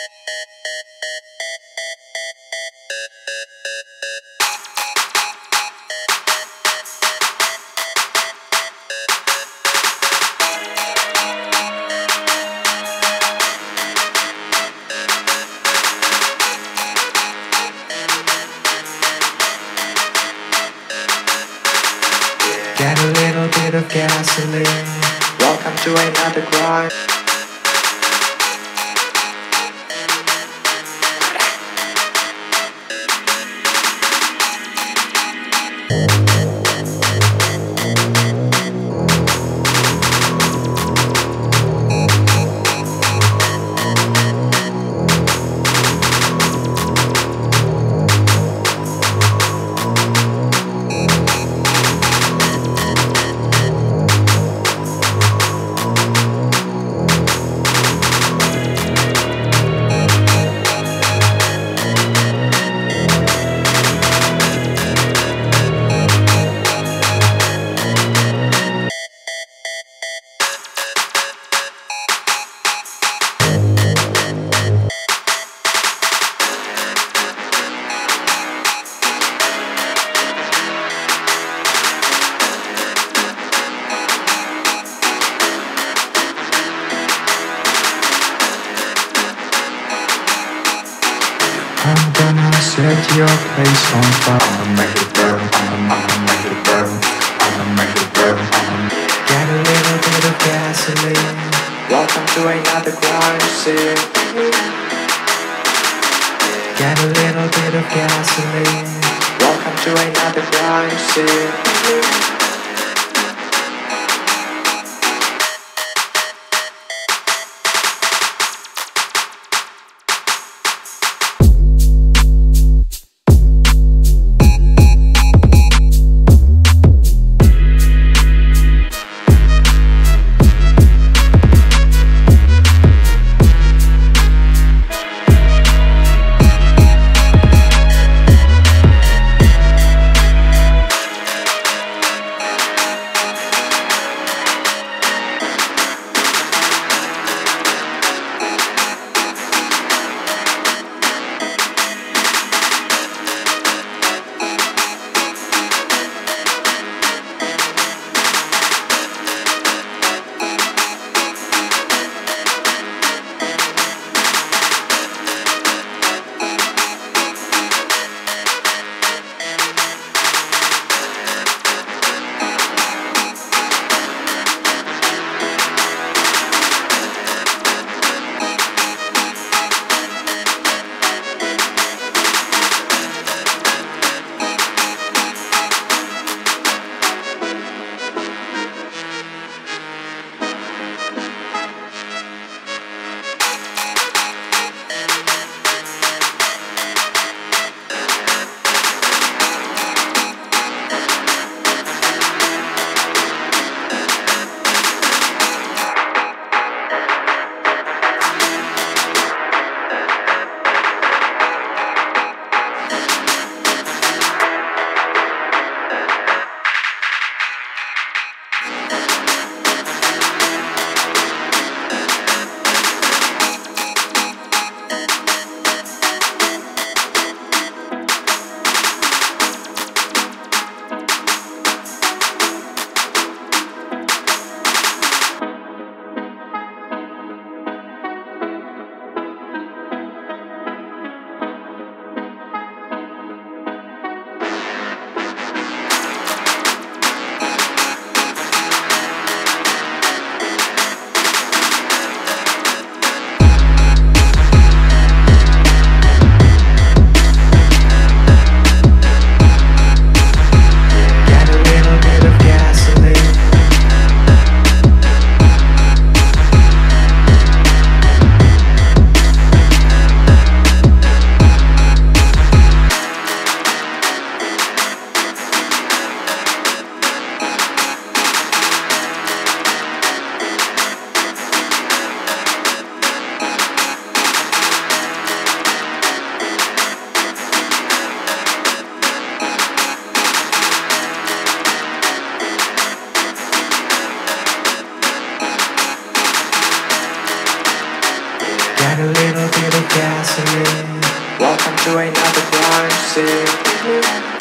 Get a little bit of gasoline. Welcome to another grind. I'm gonna set your place on fire. I'ma make it burn, I'ma make it burn, I'ma make it burn, Get a little bit of gasoline. Welcome to another crime scene. Get a little bit of gasoline. Welcome to another crime scene. little bit of gasoline. Welcome to another crime scene.